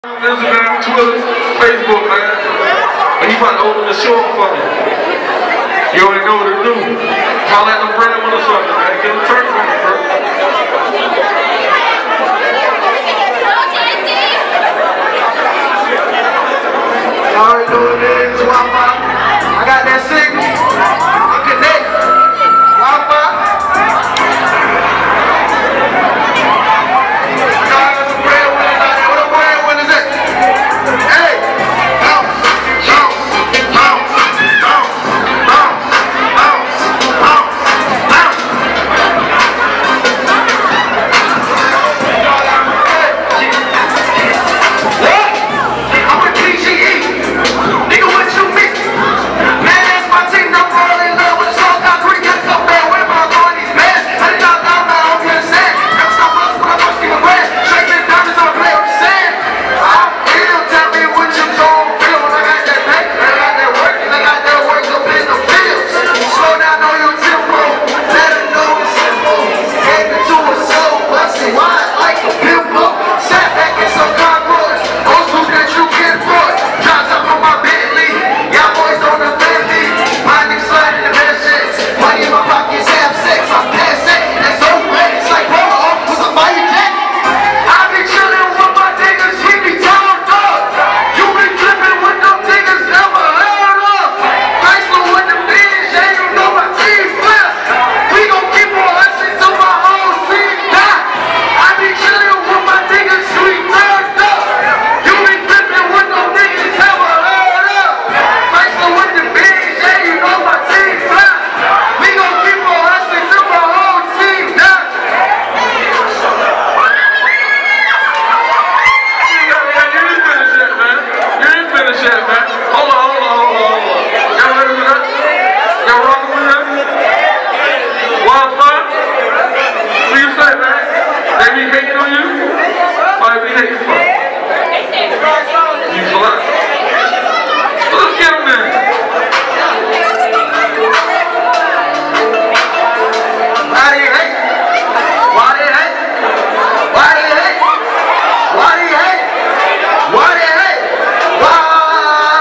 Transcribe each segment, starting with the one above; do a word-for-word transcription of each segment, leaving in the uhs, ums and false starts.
Instagram, Twitter, Facebook, man. But he about to open the show up for me. You already know what to do. Holler at them Brandon or something, man. Get a turn for me, bro. You already know what it is, Wi-Fi. I got that signal. I'm connected. Wi-Fi. Why?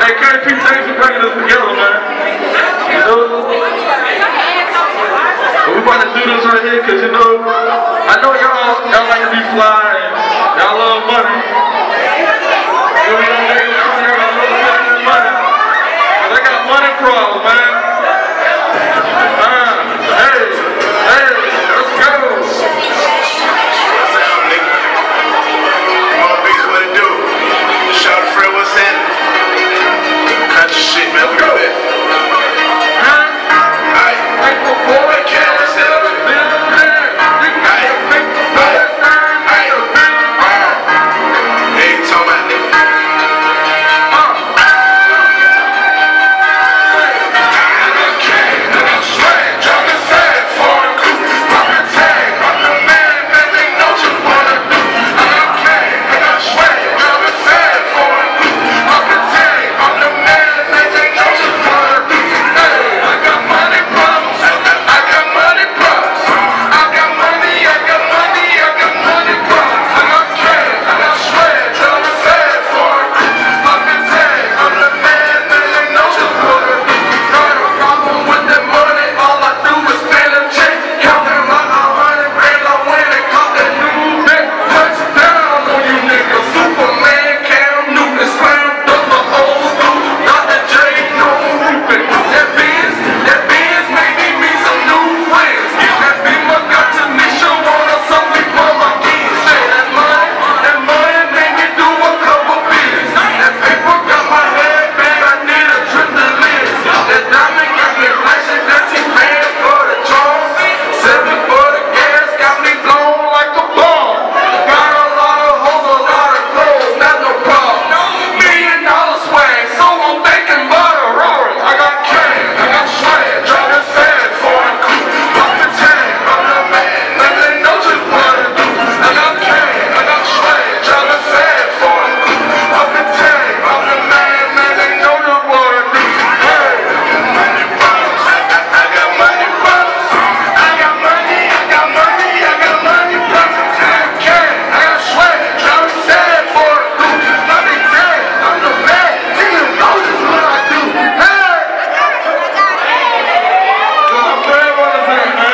Hey, K P, thanks for bringing us together, man. You know? But we about to do this right here, because, you know, I know y'all y'all like to be fly, and y'all love money. You know, y'all love money. But I got money problems, man. Uh, hey, hey, let's go. What's up, nigga? More beats, what it do? Shout out Fred, what's in? Cut your shit, man. We go there. Alright. Boy, camera set up. Man.